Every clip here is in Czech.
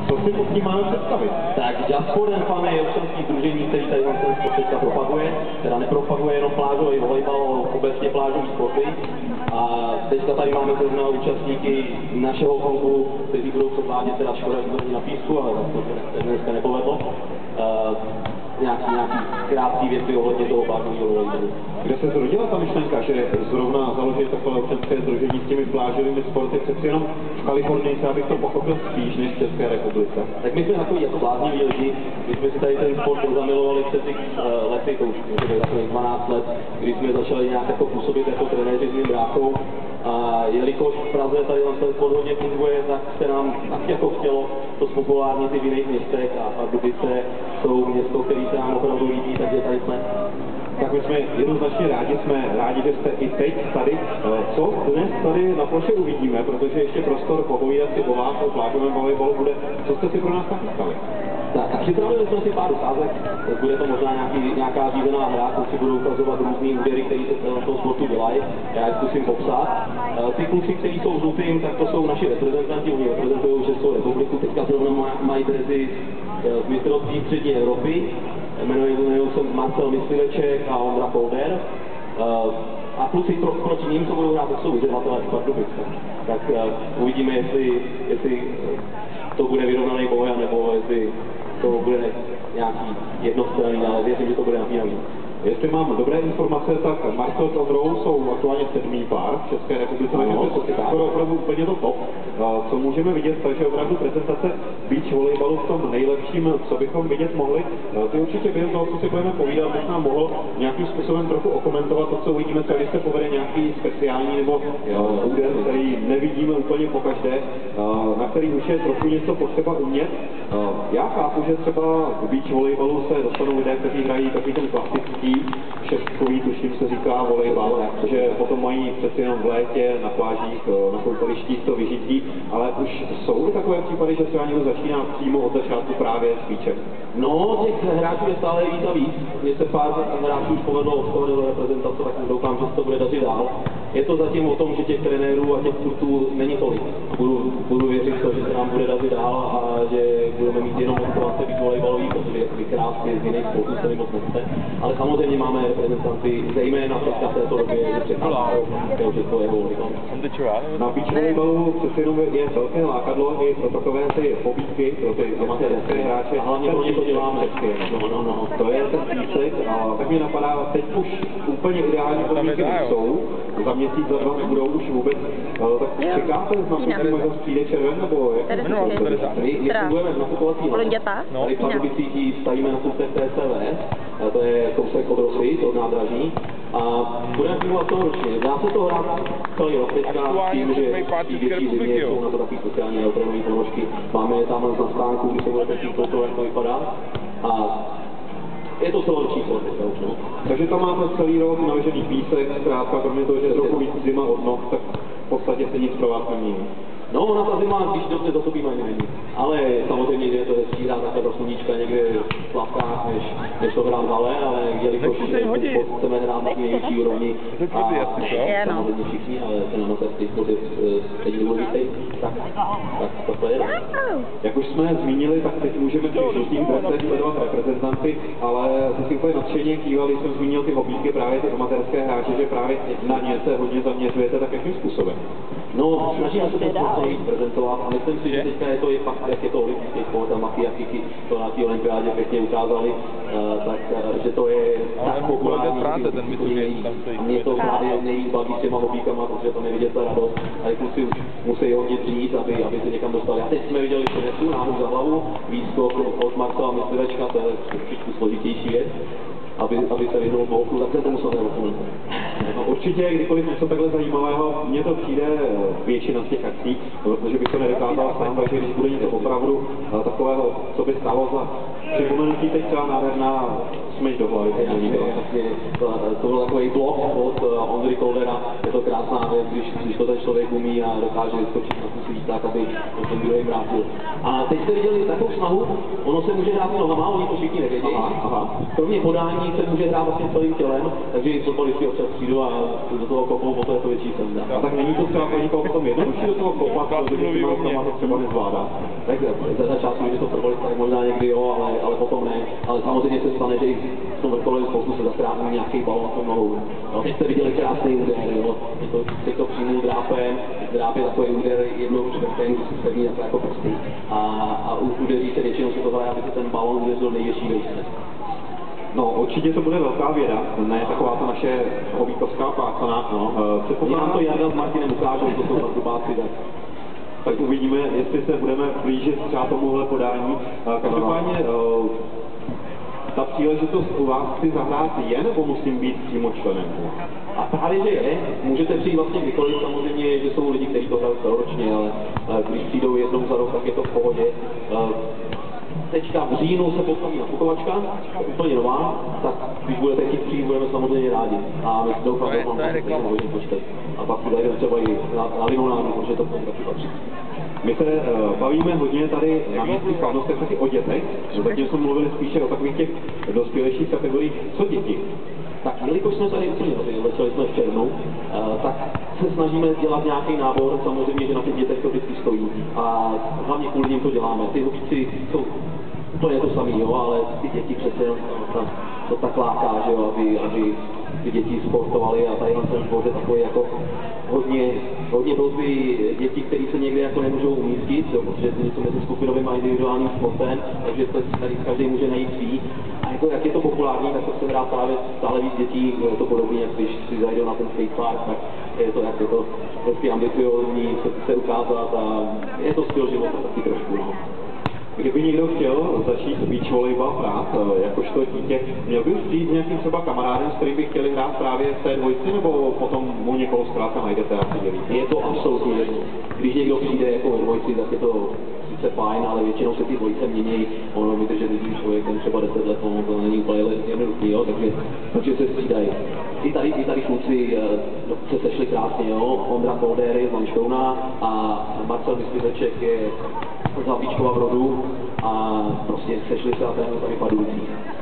Co si pod tím máme představit? Tak Just for Fun je občanský sdružení, který tady ten sport teďka propaguje, teda nepropaguje jenom plážový volejbal, ale obecně plážový sporty. A teďka tady máme zrovna účastníky našeho klubu, kteří budou předvádět teda škoda na písku, ale to se dneska nepovedlo. Nějaký krátký věci ohledně toho plážového volejbalu. Kde se zrodila ta myšlenka, že zrovna založit takové občanské sdružení s těmi plážovými sporty, přeci jenom v Kalifornii, abych to pochopil spíš než v České republice? Tak my jsme takový jako blázniví lidi, my jsme si tady ten sport zamilovali před těch lety, to už může být 12 let, kdy jsme začali nějak jako působit jako trenéři s mým bráchou. A jelikož v Praze tady ten sport hodně funguje, tak se nám tak jako chtělo to spopulárnit i v jiných městech a Pardubice jsou město, které se nám opravdu líbí, takže tady jsme. Tak my jsme jednoznačně rádi, že jste i teď tady. Co dnes tady na ploše uvidíme, protože ještě prostor popovídat si o vás, o plážovém volejbalu bude. Co jste si pro nás nachystali? Tak připravili jsme si pár ukázek, bude to možná nějaká řízená hra, kluci budou ukazovat různý údery, které se v tom sportu dělají, já je zkusím popsat. Ty kluci, kteří jsou žlutým, tak to jsou naši reprezentanti, oni reprezentují Českou republiku, teďka zrovna mají dresy z mistrovství střední Evropy, jmenují se Marcel Mysliveček a Ondra Kolder. A kluci proti ním, co budou hrát, tak jsou vyzývatelé z Pardubic. Tak uvidíme, jestli to bude vyrovnaný boj, nebo jestli to bude nějaký jednostranný, ale věřím, že to bude napínavý. Jestli mám dobré informace, tak Marcel s Ondrou jsou aktuálně 7. pár v České republice, takže to je skoro opravdu úplně to top. Co můžeme vidět, takže opravdu prezentace beach volejbalu v tom nejlepším, co bychom vidět mohli. Ty určitě během toho, co si budeme povídat, bych nám mohl nějakým způsobem trochu okomentovat to, co uvidíme, když se povede nějaký speciální nebo úder, který nevidíme úplně pokaždé, na který už je trochu něco potřeba umět. Já chápu, že třeba v beach volejbalu se dostanou lidé, kteří hrají takový ten klasický šestkový, tuším se říká volejbal, že potom mají přeci jenom v létě na plážích, na koupalištích to vyžití, ale už jsou takové případy, že se někdo začíná přímo od začátku právě s beachem? No, těch hráčů je stále víc a víc. Mně se pár hráčů už povedlo odstavit do reprezentace, tak doufám, že se to bude dařit dál. Je to zatím o tom, že těch trenérů a těch kurtů není tolik. Budu věřit to, že se nám bude dařit dál a že budeme mít jenom motivace být volejbalový, protože vykrásky z jiných sportů se mi moc nechce. Ale samozřejmě máme reprezentanty, zejména v této době, že překládají českého volejbalu. Na beach volejbalu přeci jenom je velké lákadlo i pro takové ty pobídky, pro ty amatérské hráče. A hlavně pro ně to děláme. No. To je ten písek a tak mě napadá, teď už úplně ideální podmínky nejsou. Za měsíc, za 2 nebudou už vůbec. Tak čekáte na to, možnost přijde červen, nebo jak? My fungujeme v nakupovací hale. Tady v Pardubicích stavíme na kůsek TCV, to je kousek od Rosy, od nádraží. A budeme fungovat toho ročně. Dá se to hrát celý rok teďka tím, že v větší zimě jsou na to takový speciální neoprenové ponožky. Máme je tam na stánku, kdy se budete chtít to, jak to vypadá. A je to celoroční sport teďka už, no. Takže tam máte celý rok navržený písek, zkrátka, kromě toho, že je trochu víc zima od noh, tak v podstatě se nic pro vás nemění. No, ona ta zima, když dobře zatopíme, není. Ale samozřejmě, že je to hezčí hrát takhle do sluníčka někde v plavkách, než to hrát v hale, ale jelikož chceme hrát na nejvyšší úrovni a samozřejmě všichni, ale se na noce teď důležitý, tak to je. Jak už jsme zmínili, tak teď můžeme při žlutých dresech sledovat reprezentanty, ale jsi úplně nadšeně kýval, když jsem zmínil ty hobíky, právě ty amatérské hráče, že právě na ně se hodně zaměřujete, tak jakým způsobem? No, snažíme se to víc prezentovat a myslím si, že teďka je to i fakt, jak je to olympijský sport a Maki a Kiki to na té olympiádě pěkně ukázali, tak že to je tak populární. Mě to právě nejvíc baví s těma hobíkama, protože tam je vidět ta radost, ale kluci už musí hodně dřít, aby se někam dostali. A teď jsme viděli přenesu, náhod za hlavu, výskok od Marcela Myslivečka, to je trošičku složitější věc. Aby se vyhnul boku, tak se to musel nedokumentovat. No, určitě, kdykoliv něco takhle zajímavého, mně to přijde většina z těch akcí, protože bych to nedokázal sám, takže když bude něco opravdu takového, co by stalo za připomenutí, teď třeba nádherná smyč do hlavy. To byl takový blok od Ondry Koldera, je to krásná věc, když to ten člověk umí a dokáže vyskočit na tu svít tak, aby ten druhý vrátil. A teď jste viděli takovou snahu, ono se může hrát nohama, oni to všichni nevědí. Kromě podání se může hrát vlastně celým tělem, takže fotbalisti občas přijdou a do toho kopou, o to je to větší sranda. A tak není to třeba pro někoho potom jednodušší do toho kopat, protože to třeba nezvládá. Tak za začátku, když to trvalo, tak možná někdy jo, ale potom ne. Ale samozřejmě se stane, že i v tom vrcholovém spoustu se zachrání nějaký balon tou nohou. No, teď jste viděli krásný úder, jo. Teď to přijmul drápem, dráp je takový úder jednou čtvrtem, kdy se sedí takhle jako prsty. A udeří se většinou se to hraje, aby se ten balon udeřil největší vejce. No, určitě to bude velká věda, ne taková ta naše hobíkovská pácana. No. Nám to Jarda s Martinem ukážou, to jsou zastupáci, tak uvidíme, jestli se budeme blížit třeba tomuhle podání. Každopádně ta příležitost u vás chci zahrát je, nebo musím být přímo členem? A právě, že je. Můžete přijít vlastně kdykoliv, samozřejmě, že jsou lidi, kteří to hrají celoročně, ale když přijdou jednou za rok, tak je to v pohodě. Teďka v říjnu se postaví nafukovačka, úplně nová, tak když budete chtít přijít, budeme samozřejmě rádi. A my doufám, že mám hodně počtet. A pak si dajdeme třeba i na limonádu, protože to k tomu taky patří. My se bavíme hodně tady na místních slavnostech taky o dětech, zatím jsme mluvili spíše o takových těch dospělejších kategoriích. Co děti? Tak jelikož jsme tady úplně začali jsme v červnu, tak se snažíme dělat nějaký nábor, samozřejmě, že na těch dětech to vždycky stojí. A hlavně kvůli nim to děláme. Ty hobíci jsou úplně to samý, jo, ale ty děti přece jenom to tak láká, že jo, aby ty děti sportovaly a tady na ten sport je takový jako hodně blbý děti, které se někde jako nemůžou umístit, jo, protože to něco mezi skupinovým a individuálním sportem, takže to tady každý může najít svý. A jako, jak je to populární, tak to se hrá stále víc dětí, je to podobně, jak když si zajdou na ten skatepark, tak je to hezky ambiciozní se ukázat a je to styl života taky trošku. No. Kdyby někdo chtěl začít beach volejbal hrát, jakožto dítě, měl by už přijít nějakým třeba kamarádem, s kterým by chtěli hrát právě v té dvojci, nebo potom mu někoho zkrátka najdete a si dělí? Je to absolutně jedno. Když někdo přijde jako ve dvojci, tak je to sice fajn, ale většinou se ty dvojice mění, ono vydržet lidí člověk, ten třeba 10 let, to není úplně jednoduchý, jo, takže se střídají. I tady kluci se sešli krásně, jo, Ondra Kolder je z Lanštouna a Marcel Mysliveček je z Havlíčkova Brodu a prostě sešli se a trénují tady Padulcí.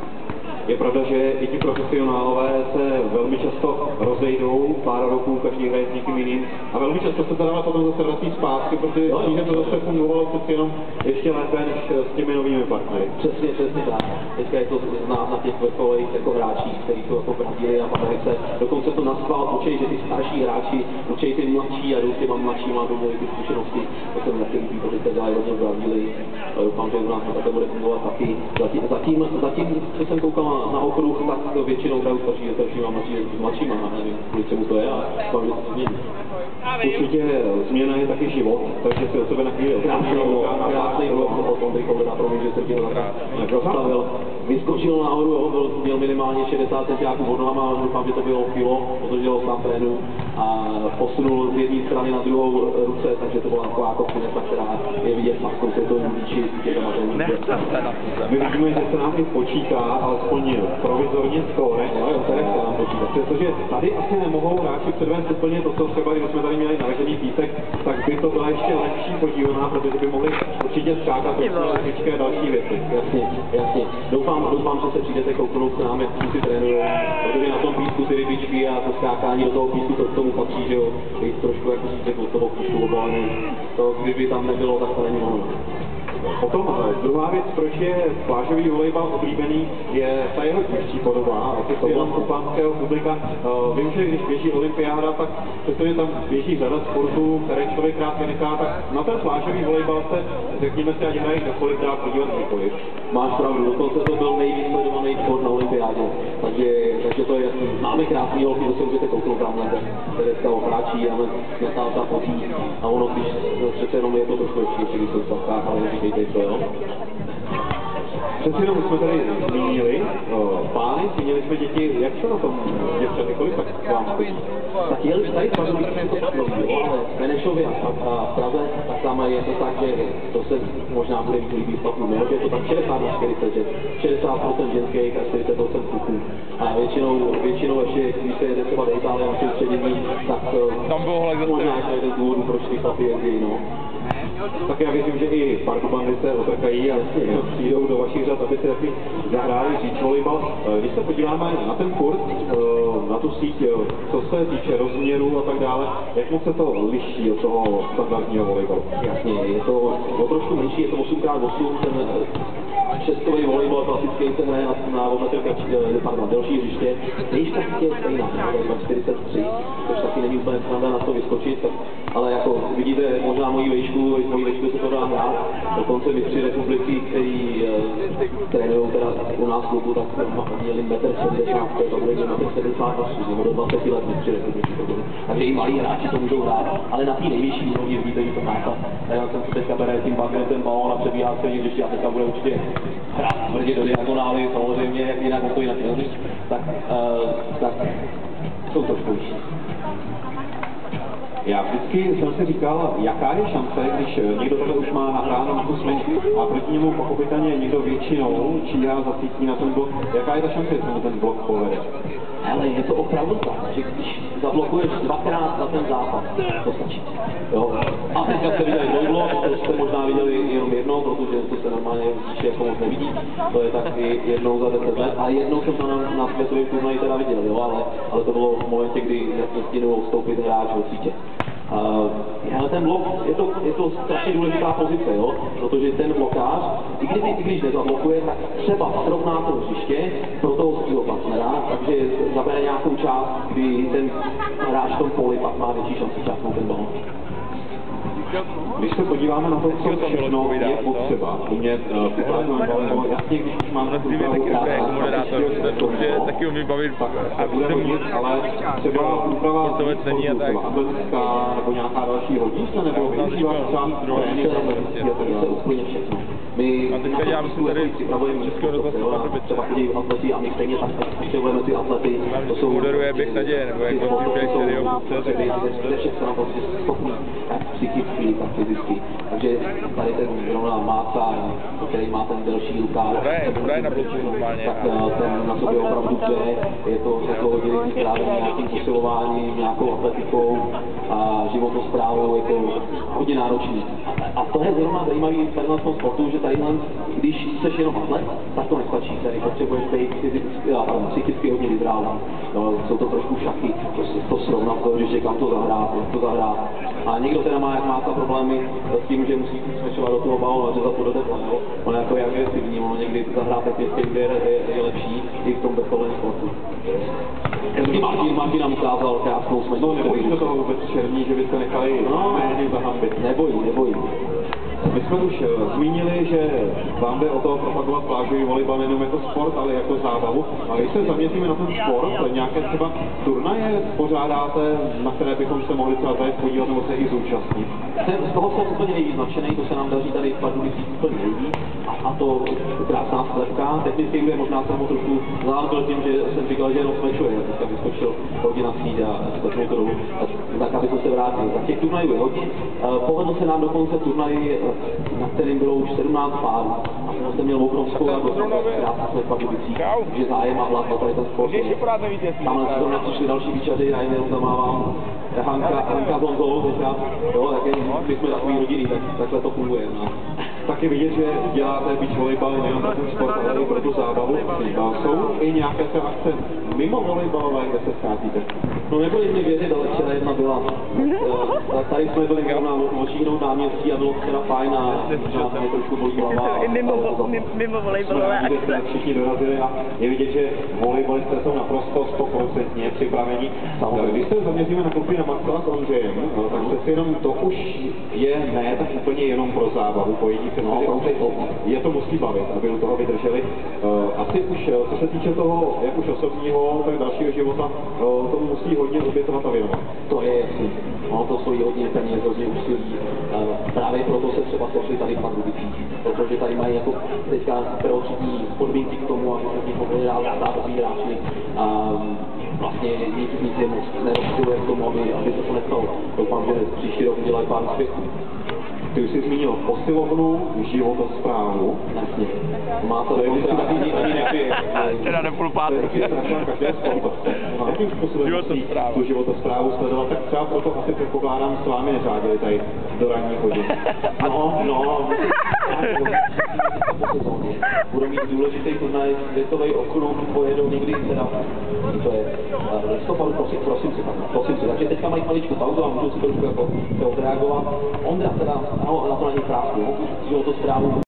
Je pravda, že i ti profesionálové se velmi často rozejdou, pár roků, každý hraje s někým jiným a velmi často se teda potom zase vrací zpátky, protože že to zase fungovalo přeci jenom ještě lépe než s těmi novými partnery. Přesně tak. Teďka je to znát na těch vrcholových jako hráčích, kteří jsou jako v Brazílii a v Americe. Dokonce to naschvál učí, že ty starší hráči učí ty mladší a jdou s těma mladšíma, aby měli ty zkušenosti. To se mi taky líbí, protože to dělají hodně v Brazílii. Doufám, že u nás to také bude fungovat taky. Zatím, co jsem koukal na okruh, tak většinou hraju starší a mladšíma, nevím, kvůli čemu to je, ale to se změní. Určitě změna je taky život, takže si o sebe na chvíli krásný rok od Ondry Koldera, promiň, že jsem ti ho rozstavil. Vyskočil nahoru, měl minimálně 60 cm od nohama, doufám, že to bylo kilo, protože ho sám trénu a posunul z jedné strany na druhou ruce, takže to byla taková kocineta, která je vidět fakt světovým výči těma My vidíme, že se nám i počítá, alespoň provizorně skóre, protože tady asi nemohou hráči předvést úplně to, co třeba, když jsme tady měli navržený písek, tak by to byla ještě lepší podívaná, protože by mohli určitě skákat do další věci. Jasně. Doufám, že se přijdete kouknout s námi, jak si trénujou, protože na tom písku ty rybičky a to skákání do toho písku, to k tomu patří, že jo, být trošku jako si řekl, toho pušku obalený. To, kdyby tam nebylo, tak to není ono. Potom druhá věc, proč je plážový volejbal oblíbený, je ta jeho dílčí podoba. A to je jenom u pánského publika. Vím, že když běží olympiáda, tak přestože tam běží řada sportů, které člověk rád vynechá, tak na ten plážový volejbal se, řekněme si, ať hrají kdokoliv, dá podívat kdykoliv. Máš pravdu, dokonce to byl nejvíc sledovaný sport na olympiádě, takže to je jasný. Máme krásný holky, to se můžete kouknout tamhle, to je dneska o hráčí a Natálka fotí a ono, když přece jenom je to trošku ještě, když jsou v sladkách, ale neříkejte to, jo. Přeci jenom jsme tady zmínili pány, zmínili jsme děti, jak se na tom děvčaty, kolik tak vám chodí? Tak je už tady Pařový to mluví, ale v Benešově a v Praze, tak tam je to tak, že to se možná bude víc líbí stopům, že je to tak 60 na 40, že 60% ženských a 40% kluků. A většinou ještě, když se jede třeba do Itálie na soustředění, tak možná ještě jeden z důvodů, proč ty chlapy jezdí, no. Tak já věřím, že i parkobandy se otrkají a přijdou do vašich řad, aby se taky zahráli beach volejbal. Když se podíváme na ten kurz, na tu síť, co se týče rozměru a tak dále, jak moc se to liší od toho standardního volejbalu? Jasně, je to trošku menší, je to 8x8, ten šestový volejbal klasický se hraje na delší hřiště. Výška je stejná, 43, což taky není úplně snadné na to vyskočit, tak, ale jako vidíte možná moji výšku se to dá hrát. Dokonce mistři republiky, kteří trénují teda u nás v klubu, tak měli 1,70 m, to bude 1,78 m, nebo do 20 let mistři republiky. Takže i malí hráči to můžou hrát, ale na té nejvyšší úrovni vidíte, že to máta. Já jsem si teďka bere tím bakrem ten balón a přebíhá se někde, a teďka bude určitě hrát tvrdě do diagonály, samozřejmě, jak jinak on to jinak neumí, tak jsou trošku vyšší. Já vždycky jsem si říkal, jaká je šance, když někdo takhle už má nahráno na tu smeč a proti němu pochopitelně někdo většinou číhá zacítí na ten blok, jaká je ta šance, že se mu ten blok povede? Ale je to opravdu tak, že když zablokuješ dvakrát za ten zápas, to stačí. Jo? A teďka jste viděli dvojblok, to jste možná viděli jenom jednou, protože to se normálně vidíš, jako moc nevidí. To je tak jednou za 10 let, a jednou jsem to na světovém turnaji teda viděl, jo? Ale to bylo v momentě, kdy nestihnul vstoupit hráč od sítě. Ale ten blok, je to strašně důležitá pozice, jo? Protože ten blokář, i když nezablokuje, tak třeba srovná to hřiště pro toho svého partnera, takže zabere nějakou část, kdy ten hráč v tom poli pak má větší šanci částnout ten balón. Když se podíváme na to, co všechno je potřeba umět připravovat balón, jasně, když už máme taky jako moderátor, protože taky umí bavit a bude hodit, ale třeba úprava atletická nebo nějaká další hodí se, nebo využívat třeba úplně všechno. My teďka děláme si tady Českého rozhlasu Pardubice. Atlety a my stejně tak potřebujeme ty atlety. To jsou moderuje běh naděje, nebo jak vlastně běh seriózů. Ze všech stran prostě schopný, jak psychicky, tak fyzicky. Takže tady ten zrovna Máca, který má ten delší rukáv, tak ten na sobě opravdu jde. Je to hodně právě nějakým posilováním, nějakou atletikou a životosprávou, je to hodně náročný. A to je zrovna zajímavý v tom sportu, že tadyhle, když jsi jenom atlet, tak to nestačí. Tady potřebuješ být psychicky hodně vyzrálý. Jsou to trošku šachy, to srovnat to, že kam to zahrát, jak to zahrát. A někdo teda má, jak má problémy s tím, že musí smečovat do toho balónu a řezat to do tepla. On jako je agresivní, ono někdy zahrát technicky, kde je lepší i v tom vrcholovém sportu. Martin nám ukázal krásnou smeč. No, nebojí se toho vůbec černí, že byste nechali méně zahambit. Nebojí. My jsme už zmínili, že vám jde o to propagovat plážový volejbal nejenom jako sport, ale jako zábavu. A když se zaměříme na ten sport, nějaké třeba turnaje pořádáte, na které bychom se mohli třeba zajet podívat nebo se i zúčastnit? Z toho jsem úplně nejvíc nadšený, to se nám daří tady v Pardubicích úplně nejvíc. A to krásná sklepka. Technicky je možná jsem ho trošku záležil tím, že jsem říkal, že jenom smečuje. Já teďka vyskočil hodně na síť a sklepnul to dolů, tak aby se vrátil. Tak těch turnajů je hodně. Povedl se nám dokonce turnaj, na kterým bylo už 17 párů. A jsem měl obrovskou radost, krásná jsme v Pardubicích, že zájem a hlad na tady ten sport. Tamhle se zrovna přišli další výčaři, já jim jenom zamávám. Hanka Zonzol, teďka, jo, tak my jsme takový rodiny, takhle to funguje. No. Taky vidět, že děláte beach volejbal nejen pro ten sport, ale i pro tu zábavu. Jsou i nějaké se akce mimo volejbalové, kde se scházíte? No nebudete mi věřit, ale včera jedna byla. Tady jsme byli na Močínou náměstí a bylo včera fajn a možná se mě trošku bolí hlava. Mimo volejbalové akce. Všichni dorazili a je vidět, že volejbalisté jsou naprosto 100% připraveni. Když se zaměříme na klupy na Marcela s Ondřejem, tak přeci jenom to už je ne tak úplně jenom pro zábavu, pojedí se je to musí bavit, aby u toho vydrželi. Asi už, co se týče toho, jak už osobního, tak dalšího života, tomu musí hodně obětovat a věnovat. To je jasný. Ono to stojí hodně peněz, hodně úsilí. Právě proto se třeba sešli tady v Pardubicích, protože tady mají jako teďka prvotřídní podmínky k tomu, aby se tím mohli dát státoví hráči. Vlastně nic je moc nerozptiluje k tomu, aby se to nestalo. Doufám, že příští rok udělají pár úspěchů. Ty už jsi zmínil posilovnu, životosprávu. Jasně. Má to ani nepije. Teda do půl páté. To je strašná každé sportovce. Jakým způsobem musí tu životosprávu sledovat, tak třeba proto asi předpokládám s vámi neřádili tady do ranních hodin. No, budou mít důležitý turnaj, světový okruh, pojedou někdy teda, to je listopadu, prosinci, takže teďka mají maličku pauzu a můžou si trošku jako odreagovat. Ondra teda, na to není krásný, životosprávu